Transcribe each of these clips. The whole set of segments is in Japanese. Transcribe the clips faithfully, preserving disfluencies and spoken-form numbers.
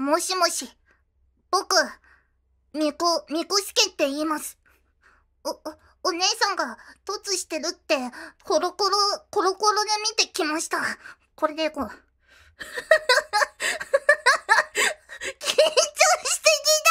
もしもし。僕、みこ、みこすけって言います。お、お、お姉さんが凸してるって、コロコロ、コロコロで見てきました。これでこう。緊張してきた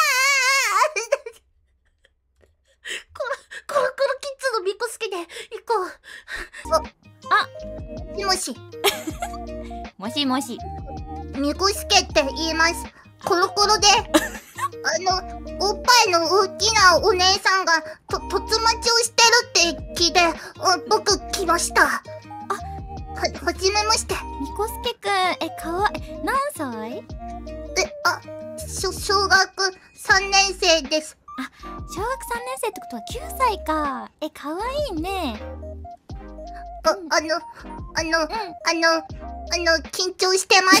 ーコロ、コロコロキッズのみこすけで行こう。あ、あ、もしもし。 もしもし。 みこすけって言います。コロコロで、あの、おっぱいの大きなお姉さんが、と、とつ待ちをしてるって聞いて、僕来ました。あ、は、はじめまして。 みこすけくん、え、かわい、何歳？ え、あ、しょ、小学さんねん生です。 あ、小学さんねん生ってことはきゅうさいか。え、かわいいね。 あ、あの、あの、うん、あの、あの、緊張してます。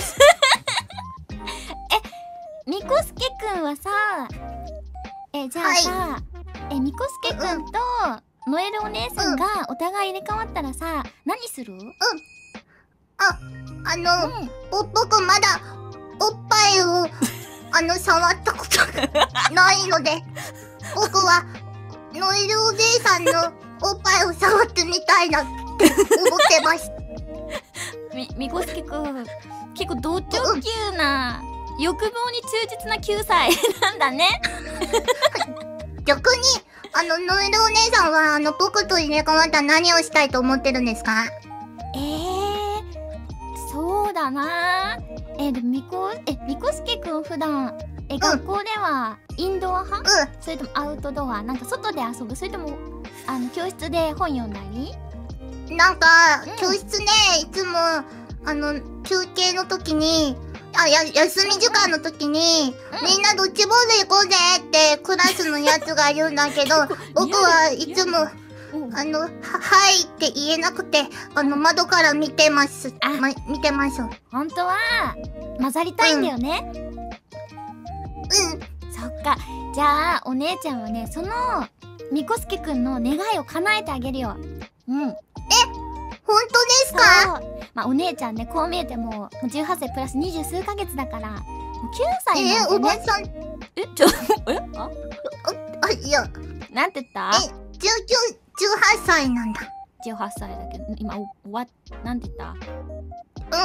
え、みこすけくんはさ、え、じゃあさ、はい、え、みこすけくんと、ノエルお姉さんがお互い入れ替わったらさ、何する？うん。 あ、あの、うん、ぼ、僕まだ、おっぱいを、あの、触ったことがないので、僕は、ノエルお姉さんのおっぱいを触ってみたいなって思ってます。 み、みこすけくん、結構同調級な、うん、欲望に忠実なきゅうさいなんだね。 逆に、あの、ノエルお姉さんは、あの、僕と入れ替わったら何をしたいと思ってるんですか？ えー、そうだなー。え、でも、みこ、え、みこすけくん普段、え、うん、学校では、インドア派？うん。それともアウトドア？なんか外で遊ぶ？それとも、あの、教室で本読んだり？ なんか、うん、教室ね、いつも、あの、休憩の時に、あ、や、休み時間の時に、うん、みんなドッジボール行こうぜってクラスのやつが言うんだけど、僕はいつも、あの、は、はいって言えなくて、あの、窓から見てます。あ、ま、見てます。 本当は、混ざりたいんだよね。うん。 うん。 そっか。じゃあ、お姉ちゃんはね、その、みこすけくんの願いを叶えてあげるよ。うん。 え、本当ですか？ まあ、お姉ちゃんね、こう見えても、もうじゅうはっさいプラス二十数ヶ月だから、もうきゅうさいなんで、ね。 えー、おばさん。 え、ちょ、えああ、いや。 なんて言った？ え、じゅうきゅう、じゅうはっさいなんだ。 じゅうはっさいだけど、今、お、おわ、なんて言った？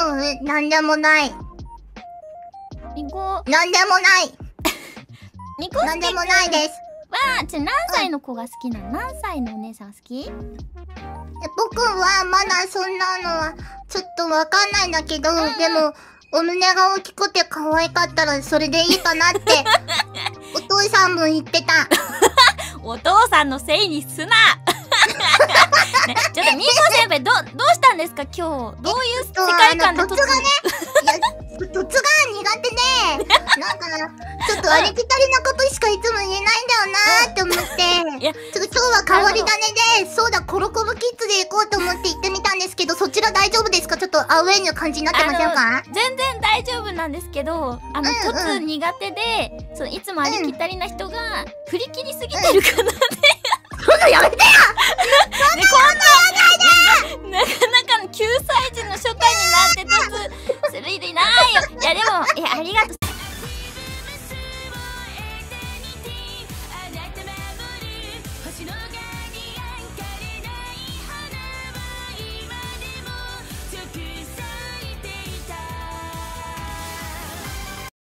うん、え、なんでもない。 みこ。 なんでもない。 みこすけくん。 なんでもないです。 わあ、じゃあ何歳の子が好きなの？うん、何歳のお姉さん好き？ 僕はまだそんなのはちょっとわかんないんだけど、うんうん、でもお胸が大きくて可愛かったらそれでいいかなってお父さんも言ってた。 お父さんのせいにすな。ね、ちょっとみこ先輩どどうしたんですか今日？どういう世界観で突然？ 凸がね、いや凸が苦手で、なんかちょっとありきたりなことしかいつも言えないんだよなーって思って、いやちょっと今日は変わり種で、そうだコロコロキッズで行こうと思って行ってみたんですけど、そちら大丈夫ですか？ちょっとアウェイな感じになってませんか？ 全然大丈夫なんですけど、あの、うんうん、凸苦手で、そういつもありきたりな人が振り切りすぎてるかなって。 そんなやめてよ。そんなこんななかなかのきゅうさい児の初回になって凸するいでないよ。いやでも、いやありがとう。